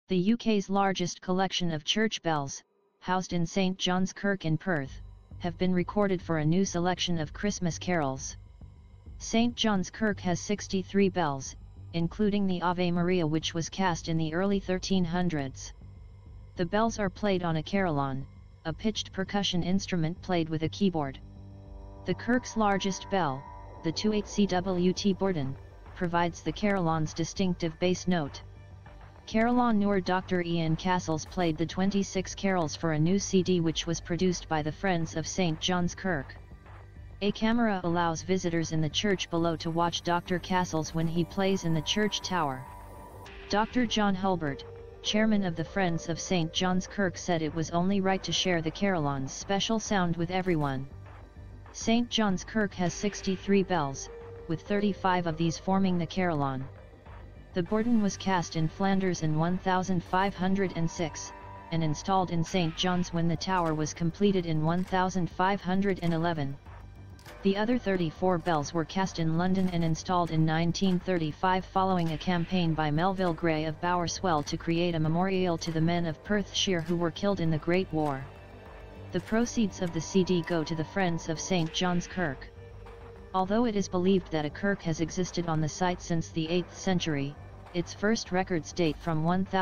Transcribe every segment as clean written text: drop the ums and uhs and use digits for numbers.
The UK's largest collection of church bells, housed in St John's Kirk in Perth, have been recorded for a new selection of Christmas carols. St John's Kirk has 63 bells, including the Ave Maria, which was cast in the early 1300s. The bells are played on a carillon, a pitched percussion instrument played with a keyboard. The Kirk's largest bell, the 28CWT Borden, provides the carillon's distinctive bass note. Carillon Noor Dr. Ian Castles played the 26 carols for a new CD which was produced by the Friends of St John's Kirk. A camera allows visitors in the church below to watch Dr. Castles when he plays in the church tower. Dr. John Hulbert, chairman of the Friends of St John's Kirk, said it was only right to share the carillon's special sound with everyone. St John's Kirk has 63 bells, with 35 of these forming the carillon. The Borden was cast in Flanders in 1506, and installed in St John's when the tower was completed in 1511. The other 34 bells were cast in London and installed in 1935 following a campaign by Melville Gray of Bowerswell to create a memorial to the men of Perthshire who were killed in the Great War. The proceeds of the CD go to the Friends of St John's Kirk. Although it is believed that a kirk has existed on the site since the 8th century, its first records date from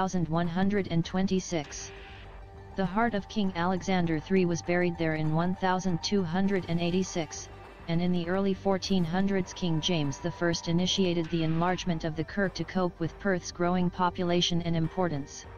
1126. The heart of King Alexander III was buried there in 1286, and in the early 1400s King James I initiated the enlargement of the kirk to cope with Perth's growing population and importance.